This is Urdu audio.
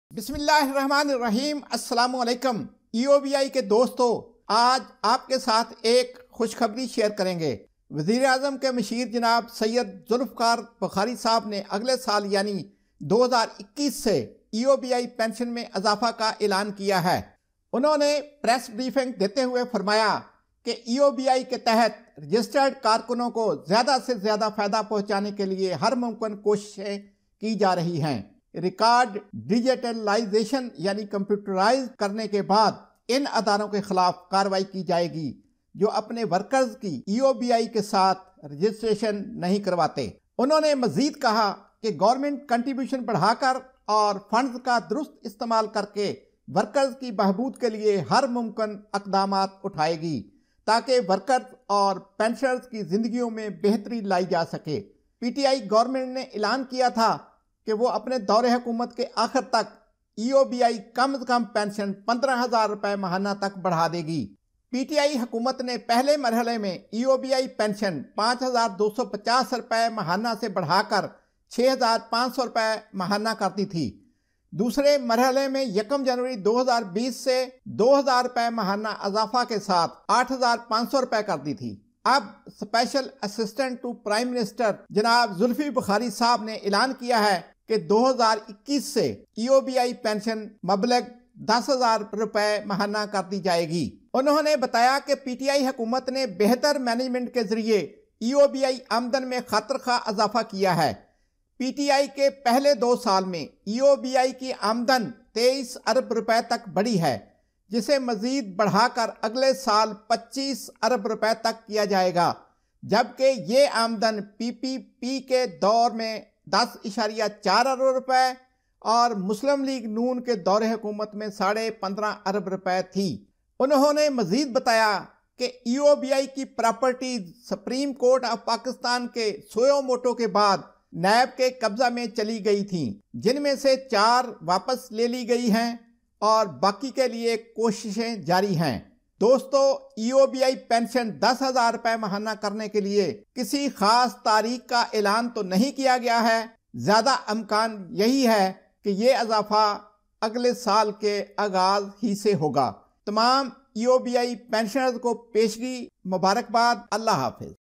بسم اللہ الرحمن الرحیم۔ السلام علیکم EOBI کے دوستو، آج آپ کے ساتھ ایک خوشخبری شیئر کریں گے۔ وزیر اعظم کے مشیر جناب سید ذوالفقار بخاری صاحب نے اگلے سال یعنی 2021 سے EOBI پینشن میں اضافہ کا اعلان کیا ہے۔ انہوں نے پریس بریفنگ دیتے ہوئے فرمایا کہ EOBI کے تحت رجسٹرڈ کارکنوں کو زیادہ سے زیادہ فائدہ پہنچانے کے لیے ہر ممکن کوششیں کی جا رہی ہیں۔ ریکارڈ ڈیجیٹلائزیشن یعنی کمپیوٹرائز کرنے کے بعد ان اداروں کے خلاف کارروائی کی جائے گی جو اپنے ورکرز کی EOBI کے ساتھ رجسٹریشن نہیں کرواتے۔ انہوں نے مزید کہا کہ گورنمنٹ کنٹریبیوشن بڑھا کر اور فنڈز کا درست استعمال کر کے ورکرز کی بہبود کے لیے ہر ممکن اقدامات اٹھائے گی تاکہ ورکرز اور پینشنرز کی زندگیوں میں بہتری لائی جا سکے۔ PTI گورنمنٹ نے اعلان کیا تھا کہ وہ اپنے دور حکومت کے آخر تک EOBI کم از کم پینشن 15,000 روپے ماہانہ تک بڑھا دے گی۔ PTI حکومت نے پہلے مرحلے میں EOBI پینشن 5,250 روپے ماہانہ سے بڑھا کر 6,500 روپے ماہانہ کر دی تھی۔ دوسرے مرحلے میں 1 جنوری 2020 سے 2,000 روپے ماہانہ اضافہ کے ساتھ 8,500 روپے کر دی تھی۔ اب special assistant to prime minister جناب ذوالفقار بخاری صاحب نے اعلان کیا ہے کہ 2021 سے EOBI پینشن مبلغ 10,000 روپے ماہانہ کر دی جائے گی۔ انہوں نے بتایا کہ PTI حکومت نے بہتر مینجمنٹ کے ذریعے EOBI آمدن میں خاطر خواہ اضافہ کیا ہے۔ PTI کے پہلے 2 سال میں EOBI کی آمدن 23 ارب روپے تک بڑھی ہے، جسے مزید بڑھا کر اگلے سال 25 ارب روپے تک کیا جائے گا، جبکہ یہ آمدن PPP کے دور میں 10.4 ارب روپے اور مسلم لیگ نون کے دور حکومت میں 15.5 ارب روپے تھی۔ انہوں نے مزید بتایا کہ EOBI کی properties Supreme Court of Pakistan کے سوئو موٹو کے بعد نیب کے قبضہ میں چلی گئی تھیں، جن میں سے 4 واپس لے لی گئی ہیں اور باقی کے لیے کوششیں جاری ہیں۔ دوستو، EOBI پینشن 10,000 روپے ماہانہ کرنے کے لیے کسی خاص تاریخ کا اعلان تو نہیں کیا گیا ہے۔ زیادہ امکان یہی ہے کہ یہ اضافہ اگلے سال کے آغاز ہی سے ہوگا۔ تمام EOBI پینشنرز کو پیشگی مبارکباد۔ اللہ حافظ۔